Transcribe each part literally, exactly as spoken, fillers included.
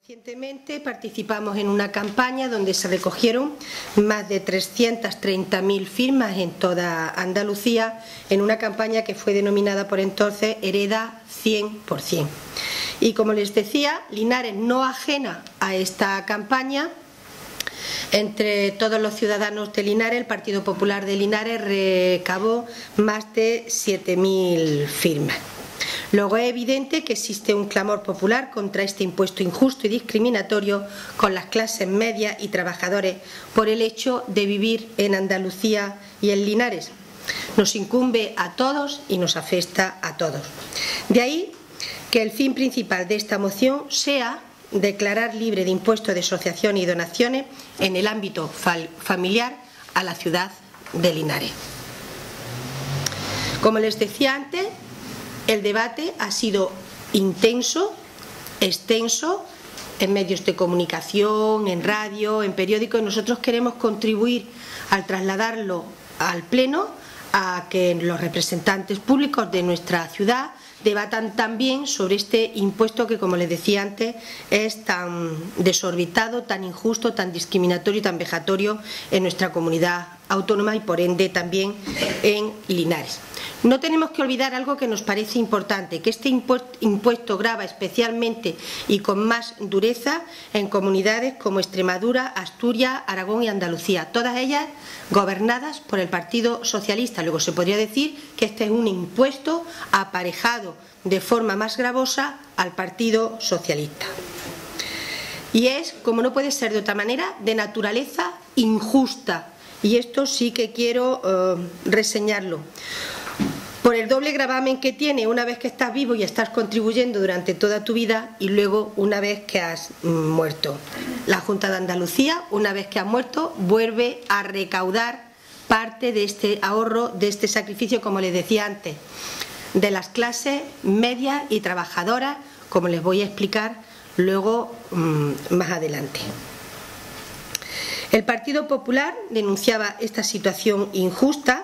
Recientemente participamos en una campaña donde se recogieron más de trescientas treinta mil firmas en toda Andalucía, en una campaña que fue denominada por entonces Hereda cien por cien. Y como les decía, Linares no ajena a esta campaña. Entre todos los ciudadanos de Linares, el Partido Popular de Linares recabó más de siete mil firmas. Luego es evidente que existe un clamor popular contra este impuesto injusto y discriminatorio con las clases medias y trabajadores por el hecho de vivir en Andalucía y en Linares. Nos incumbe a todos y nos afecta a todos. De ahí que el fin principal de esta moción sea declarar libre de impuestos de asociación y donaciones en el ámbito familiar a la ciudad de Linares. Como les decía antes, el debate ha sido intenso, extenso, en medios de comunicación, en radio, en periódicos, y nosotros queremos contribuir al trasladarlo al Pleno a que los representantes públicos de nuestra ciudad debatan también sobre este impuesto que, como les decía antes, es tan desorbitado, tan injusto, tan discriminatorio y tan vejatorio en nuestra comunidad autónoma y por ende también en Linares. No tenemos que olvidar algo que nos parece importante, que este impuesto grava especialmente y con más dureza en comunidades como Extremadura, Asturias, Aragón y Andalucía, todas ellas gobernadas por el Partido Socialista. Luego se podría decir que este es un impuesto aparejado de forma más gravosa al Partido Socialista. Y es, como no puede ser de otra manera, de naturaleza injusta. Y esto sí que quiero eh, reseñarlo. Por el doble gravamen que tiene una vez que estás vivo y estás contribuyendo durante toda tu vida y luego una vez que has muerto. La Junta de Andalucía, una vez que has muerto, vuelve a recaudar parte de este ahorro, de este sacrificio, como les decía antes, de las clases medias y trabajadoras, como les voy a explicar luego mmm, más adelante. El Partido Popular denunciaba esta situación injusta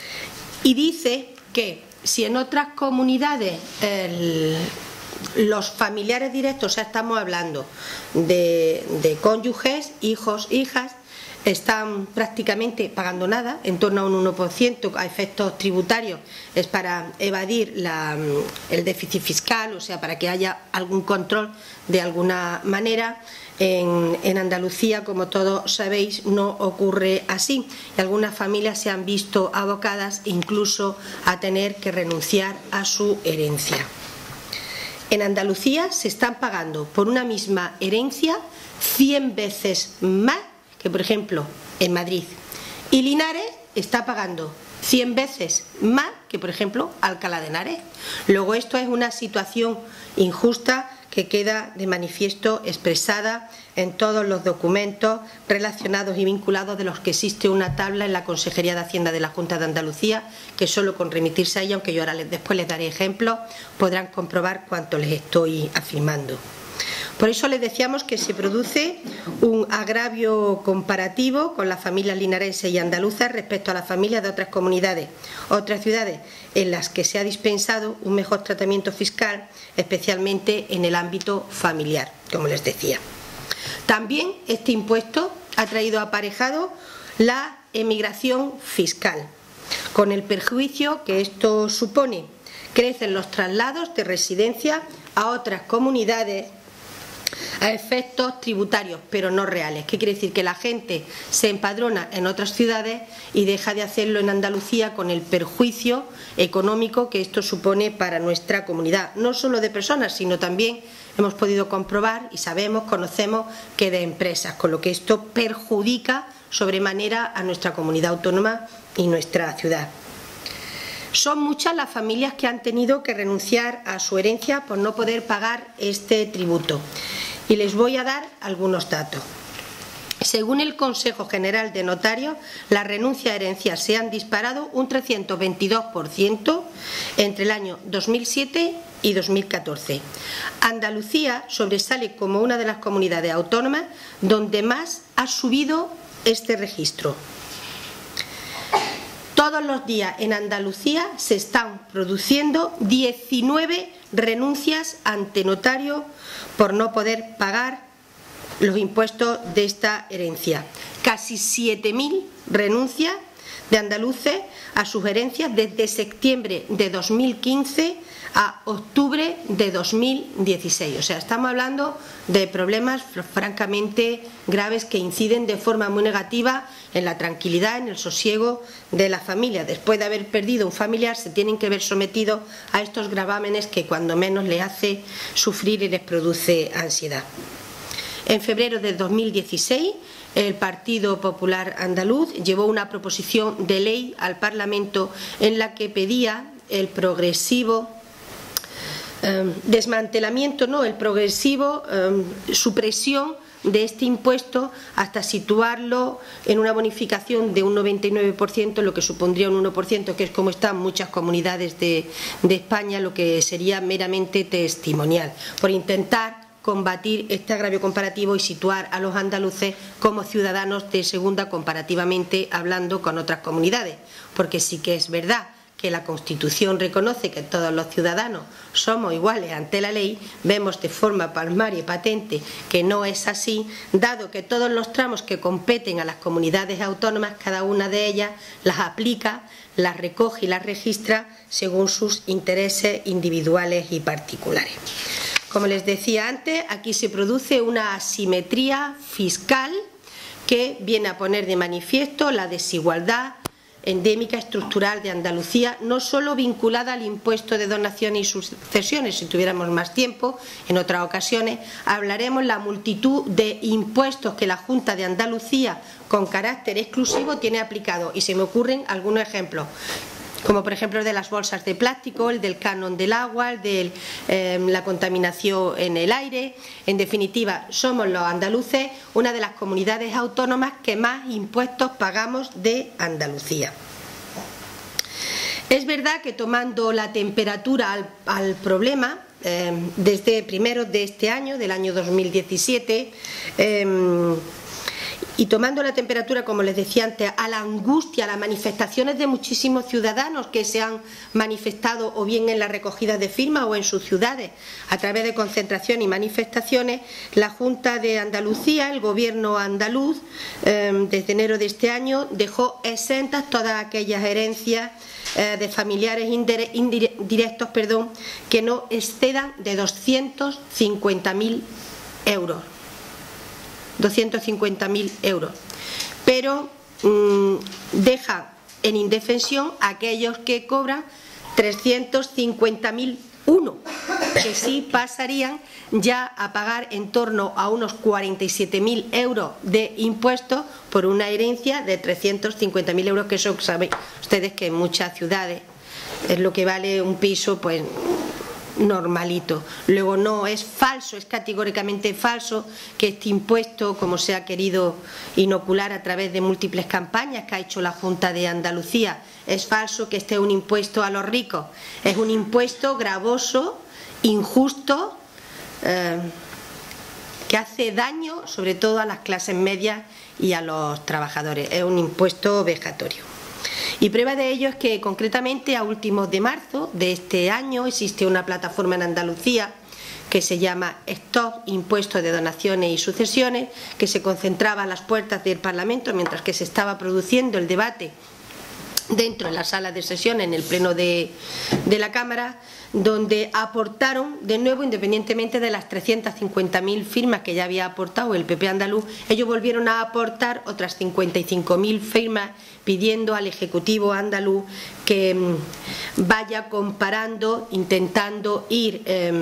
y dice que si en otras comunidades el, los familiares directos, o sea, estamos hablando de, de cónyuges, hijos, hijas, están prácticamente pagando nada, en torno a un uno por ciento a efectos tributarios, es para evadir la, el déficit fiscal, o sea, para que haya algún control de alguna manera. En, en Andalucía, como todos sabéis, no ocurre así y algunas familias se han visto abocadas incluso a tener que renunciar a su herencia. En Andalucía se están pagando por una misma herencia cien veces más que, por ejemplo, en Madrid, y Linares está pagando cien veces más que, por ejemplo, Alcalá de Henares. Luego, esto es una situación injusta que queda de manifiesto expresada en todos los documentos relacionados y vinculados, de los que existe una tabla en la Consejería de Hacienda de la Junta de Andalucía, que solo con remitirse a ella, aunque yo ahora les, después les daré ejemplos, podrán comprobar cuánto les estoy afirmando. Por eso les decíamos que se produce un agravio comparativo con las familias linarenses y andaluzas respecto a las familias de otras comunidades, otras ciudades en las que se ha dispensado un mejor tratamiento fiscal, especialmente en el ámbito familiar, como les decía. También este impuesto ha traído aparejado la emigración fiscal, con el perjuicio que esto supone. Crecen los traslados de residencia a otras comunidades a efectos tributarios, pero no reales. ¿Qué quiere decir? Que la gente se empadrona en otras ciudades y deja de hacerlo en Andalucía, con el perjuicio económico que esto supone para nuestra comunidad, no solo de personas, sino también hemos podido comprobar y sabemos, conocemos, que de empresas, con lo que esto perjudica sobremanera a nuestra comunidad autónoma y nuestra ciudad. Son muchas las familias que han tenido que renunciar a su herencia por no poder pagar este tributo. Y les voy a dar algunos datos. Según el Consejo General de Notarios, las renuncias a herencias se han disparado un trescientos veintidós por ciento entre el año dos mil siete y dos mil catorce. Andalucía sobresale como una de las comunidades autónomas donde más ha subido este registro. Todos los días en Andalucía se están produciendo diecinueve renuncias ante notario por no poder pagar los impuestos de esta herencia. Casi siete mil renuncias de andaluces a sus herencias desde septiembre de dos mil quince a octubre de dos mil dieciséis. O sea, estamos hablando de problemas francamente graves que inciden de forma muy negativa en la tranquilidad, en el sosiego de la familia. Después de haber perdido un familiar, se tienen que ver sometidos a estos gravámenes que cuando menos les hace sufrir y les produce ansiedad. En febrero de dos mil dieciséis, el Partido Popular Andaluz llevó una proposición de ley al Parlamento en la que pedía el progresivo eh, desmantelamiento, no, el progresivo eh, supresión de este impuesto hasta situarlo en una bonificación de un noventa y nueve por ciento, lo que supondría un uno por ciento, que es como están muchas comunidades de, de España, lo que sería meramente testimonial, por intentar combatir este agravio comparativo y situar a los andaluces como ciudadanos de segunda comparativamente hablando con otras comunidades, porque sí que es verdad que la Constitución reconoce que todos los ciudadanos somos iguales ante la ley, vemos de forma palmaria y patente que no es así, dado que todos los tramos que competen a las comunidades autónomas, cada una de ellas las aplica, las recoge y las registra según sus intereses individuales y particulares. Como les decía antes, aquí se produce una asimetría fiscal que viene a poner de manifiesto la desigualdad endémica estructural de Andalucía, no solo vinculada al impuesto de donaciones y sucesiones. Si tuviéramos más tiempo, en otras ocasiones hablaremos la multitud de impuestos que la Junta de Andalucía con carácter exclusivo tiene aplicado, y se me ocurren algunos ejemplos, como por ejemplo el de las bolsas de plástico, el del canon del agua, el de eh, la contaminación en el aire. En definitiva, somos los andaluces una de las comunidades autónomas que más impuestos pagamos de Andalucía. Es verdad que tomando la temperatura al, al problema, eh, desde primero de este año, del año dos mil diecisiete, eh, y tomando la temperatura, como les decía antes, a la angustia, a las manifestaciones de muchísimos ciudadanos que se han manifestado o bien en la recogida de firmas o en sus ciudades a través de concentraciones y manifestaciones, la Junta de Andalucía, el Gobierno andaluz, eh, desde enero de este año, dejó exentas todas aquellas herencias eh, de familiares indirectos perdón, que no excedan de doscientos cincuenta mil euros. doscientos cincuenta mil euros, pero mmm, deja en indefensión a aquellos que cobran trescientos cincuenta mil uno, que sí pasarían ya a pagar en torno a unos cuarenta y siete mil euros de impuestos por una herencia de trescientos cincuenta mil euros, que eso saben ustedes que en muchas ciudades es lo que vale un piso, pues normalito. Luego no es falso, es categóricamente falso que este impuesto, como se ha querido inocular a través de múltiples campañas que ha hecho la Junta de Andalucía, es falso que este es un impuesto a los ricos, es un impuesto gravoso, injusto, eh, que hace daño sobre todo a las clases medias y a los trabajadores. Es un impuesto vejatorio. Y prueba de ello es que concretamente a últimos de marzo de este año existe una plataforma en Andalucía que se llama Stop Impuestos de Donaciones y Sucesiones, que se concentraba a las puertas del Parlamento mientras que se estaba produciendo el debate dentro de la sala de sesiones en el pleno de, de la Cámara, donde aportaron de nuevo, independientemente de las trescientas cincuenta mil firmas que ya había aportado el P P andaluz, ellos volvieron a aportar otras cincuenta y cinco mil firmas pidiendo al Ejecutivo andaluz que mmm, vaya comparando, intentando ir eh,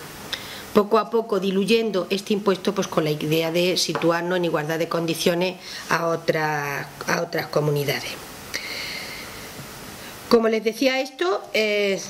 poco a poco diluyendo este impuesto, pues con la idea de situarnos en igualdad de condiciones a otras, a otras comunidades. Como les decía, esto es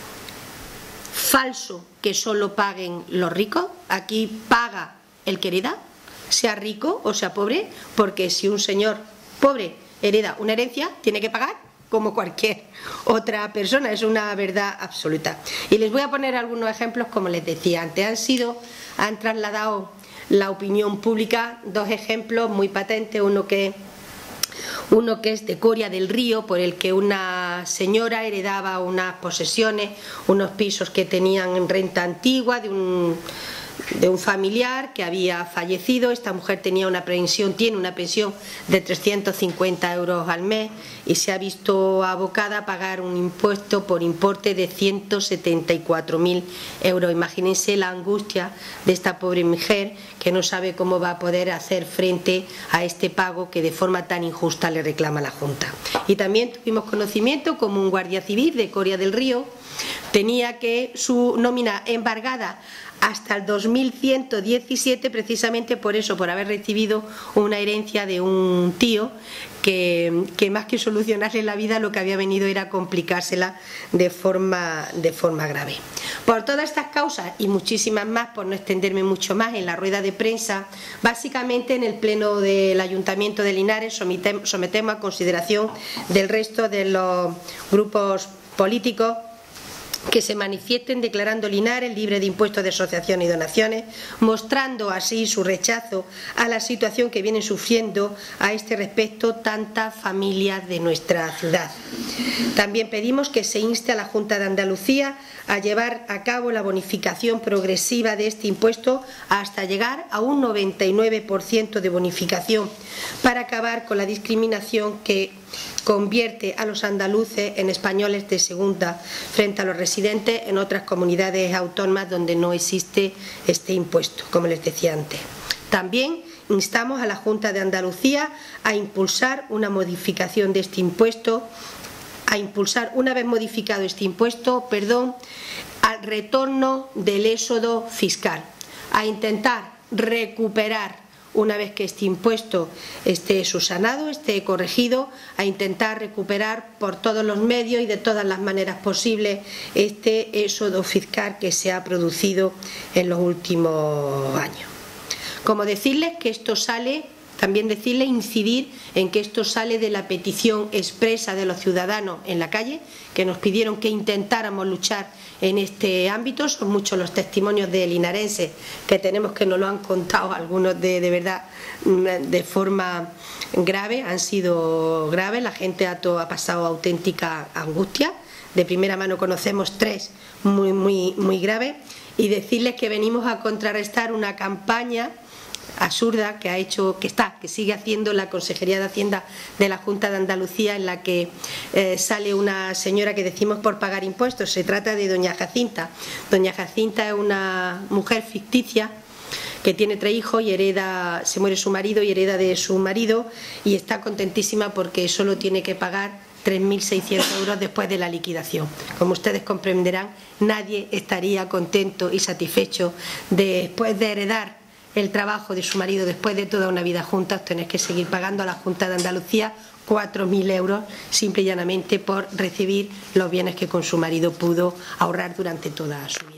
falso que solo paguen los ricos. Aquí paga el que hereda, sea rico o sea pobre, porque si un señor pobre hereda una herencia, tiene que pagar como cualquier otra persona. Es una verdad absoluta. Y les voy a poner algunos ejemplos, como les decía antes. Han sido, han trasladado la opinión pública dos ejemplos muy patentes. Uno que Uno que es de Coria del Río, por el que una señora heredaba unas posesiones, unos pisos que tenían en renta antigua de un, de un familiar que había fallecido. Esta mujer tenía una pensión, tiene una pensión de trescientos cincuenta euros al mes y se ha visto abocada a pagar un impuesto por importe de ciento setenta y cuatro mil euros. Imagínense la angustia de esta pobre mujer que no sabe cómo va a poder hacer frente a este pago que de forma tan injusta le reclama la Junta. Y también tuvimos conocimiento como un guardia civil de Coria del Río tenía que su nómina embargada hasta el dos mil ciento diecisiete, precisamente por eso, por haber recibido una herencia de un tío que, que más que solucionarle la vida lo que había venido era complicársela de forma, de forma grave. Por todas estas causas y muchísimas más, por no extenderme mucho más en la rueda de prensa, básicamente en el pleno del Ayuntamiento de Linares sometemos, sometemos a consideración del resto de los grupos políticos que se manifiesten declarando Linares libre de impuestos de asociación y donaciones, mostrando así su rechazo a la situación que vienen sufriendo a este respecto tantas familias de nuestra ciudad. También pedimos que se inste a la Junta de Andalucía a llevar a cabo la bonificación progresiva de este impuesto hasta llegar a un noventa y nueve por ciento de bonificación para acabar con la discriminación que convierte a los andaluces en españoles de segunda frente a los residentes en otras comunidades autónomas donde no existe este impuesto, como les decía antes. También instamos a la Junta de Andalucía a impulsar una modificación de este impuesto, a impulsar, una vez modificado este impuesto, perdón, al retorno del éxodo fiscal, a intentar recuperar, una vez que este impuesto esté subsanado, esté corregido, a intentar recuperar por todos los medios y de todas las maneras posibles este éxodo fiscal que se ha producido en los últimos años. Como decirles que esto sale, también decirles, incidir en que esto sale de la petición expresa de los ciudadanos en la calle, que nos pidieron que intentáramos luchar en este ámbito. Son muchos los testimonios de linarenses que tenemos que nos lo han contado, algunos de, de verdad de forma grave, han sido graves, la gente ha, to, ha pasado auténtica angustia. De primera mano conocemos tres muy, muy, muy graves, y decirles que venimos a contrarrestar una campaña absurda que ha hecho, que está, que sigue haciendo la Consejería de Hacienda de la Junta de Andalucía, en la que eh, sale una señora que decimos por pagar impuestos. Se trata de doña Jacinta. Doña Jacinta es una mujer ficticia que tiene tres hijos y hereda, se muere su marido y hereda de su marido, y está contentísima porque solo tiene que pagar tres mil seiscientos euros después de la liquidación. Como ustedes comprenderán, nadie estaría contento y satisfecho después de heredar el trabajo de su marido, después de toda una vida juntas, tener que seguir pagando a la Junta de Andalucía cuatro mil euros simple y llanamente por recibir los bienes que con su marido pudo ahorrar durante toda su vida.